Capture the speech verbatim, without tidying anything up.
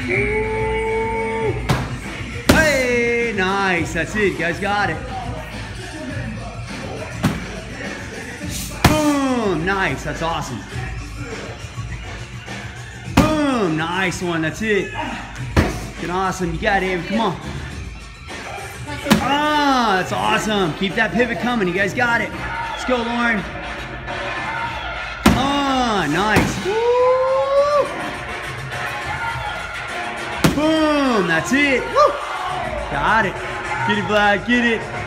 Hey, nice. That's it. You guys got it. Boom. Nice. That's awesome. Boom. Nice one. That's it. Good. Awesome. You got it, Avery. Come on. Ah, that's awesome. Keep that pivot coming. You guys got it. Let's go, Lauren. Ah, nice. Woo. Boom. That's it. Woo. Got it. Get it, Vlad. Get it.